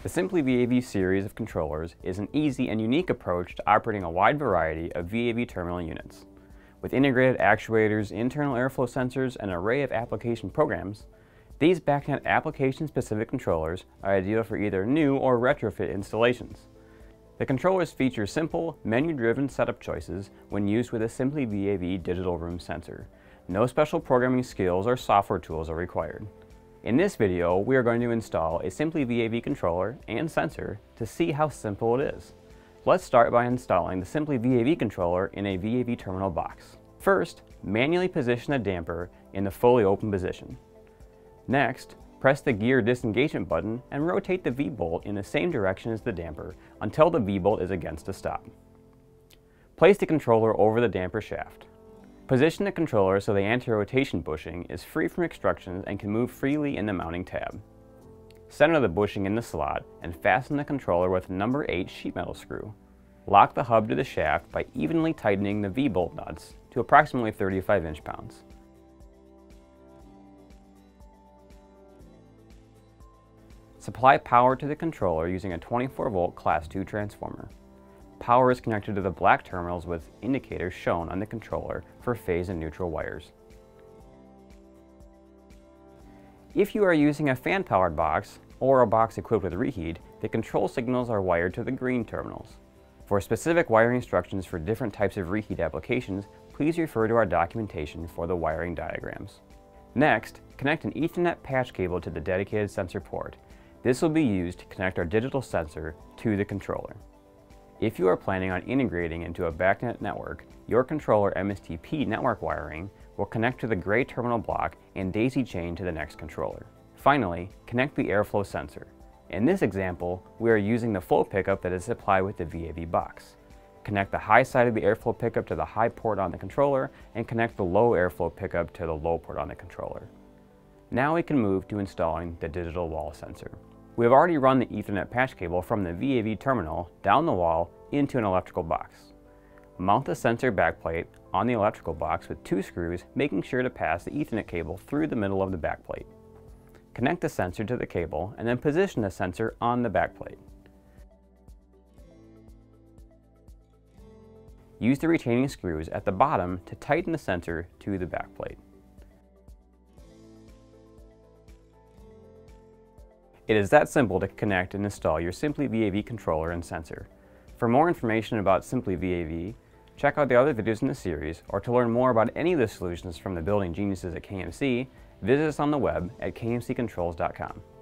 The SimplyVAV series of controllers is an easy and unique approach to operating a wide variety of VAV terminal units. With integrated actuators, internal airflow sensors, and an array of application programs, these BACnet application-specific controllers are ideal for either new or retrofit installations. The controllers feature simple, menu-driven setup choices when used with a SimplyVAV digital room sensor. No special programming skills or software tools are required. In this video, we are going to install a SimplyVAV controller and sensor to see how simple it is. Let's start by installing the SimplyVAV controller in a VAV terminal box. First, manually position the damper in the fully open position. Next, press the gear disengagement button and rotate the V-bolt in the same direction as the damper until the V-bolt is against a stop. Place the controller over the damper shaft. Position the controller so the anti-rotation bushing is free from obstructions and can move freely in the mounting tab. Center the bushing in the slot and fasten the controller with a number 8 sheet metal screw. Lock the hub to the shaft by evenly tightening the V-bolt nuts to approximately 35 inch-pounds. Supply power to the controller using a 24-volt Class 2 transformer. Power is connected to the black terminals with indicators shown on the controller for phase and neutral wires. If you are using a fan-powered box or a box equipped with reheat, the control signals are wired to the green terminals. For specific wiring instructions for different types of reheat applications, please refer to our documentation for the wiring diagrams. Next, connect an Ethernet patch cable to the dedicated sensor port. This will be used to connect our digital sensor to the controller. If you are planning on integrating into a BACnet network, your controller MSTP network wiring will connect to the gray terminal block and daisy chain to the next controller. Finally, connect the airflow sensor. In this example, we are using the flow pickup that is supplied with the VAV box. Connect the high side of the airflow pickup to the high port on the controller and connect the low airflow pickup to the low port on the controller. Now we can move to installing the digital wall sensor. We have already run the Ethernet patch cable from the VAV terminal down the wall into an electrical box. Mount the sensor backplate on the electrical box with 2 screws, making sure to pass the Ethernet cable through the middle of the backplate. Connect the sensor to the cable and then position the sensor on the backplate. Use the retaining screws at the bottom to tighten the sensor to the backplate. It is that simple to connect and install your SimplyVAV controller and sensor. For more information about SimplyVAV, check out the other videos in the series, or to learn more about any of the solutions from the building geniuses at KMC, visit us on the web at kmccontrols.com.